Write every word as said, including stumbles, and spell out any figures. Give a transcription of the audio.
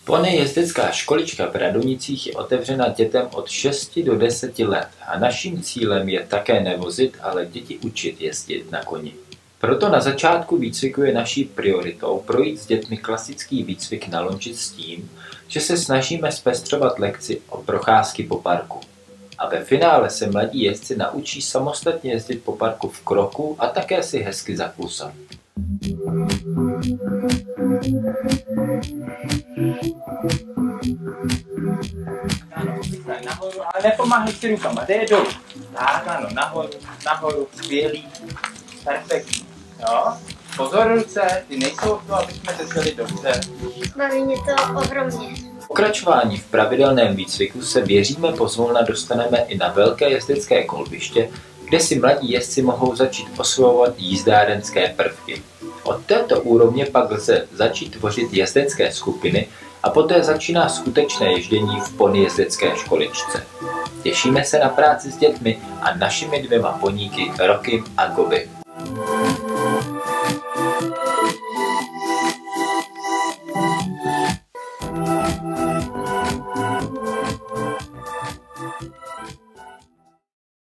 Pony jezdecká školička v Radonicích je otevřena dětem od šesti do deseti let a naším cílem je také nevozit, ale děti učit jezdit na koni. Proto na začátku výcviku je naší prioritou projít s dětmi klasický výcvik na lonči s tím, že se snažíme zpestřovat lekci o procházky po parku. A ve finále se mladí jezdci naučí samostatně jezdit po parku v kroku a také si hezky zaklusat. Ano, nahoru, ale nepomáhej si rukama, jde dolů. Tak, ano, nahoru, nahoru, skvělý, perfektní. Jo? Pozor ruce, ty nejsou to, aby jsme drželi dobře. Baví mě to ohromně. Pokračování v pravidelném výcviku se věříme pozvolna dostaneme i na velké jezdecké kolbiště, kde si mladí jezdci mohou začít osvojovat jízdárenské prvky. Od této úrovně pak lze začít tvořit jezdecké skupiny a poté začíná skutečné ježdění v pony jezdecké školičce. Těšíme se na práci s dětmi a našimi dvěma poníky Rokim a Gobi.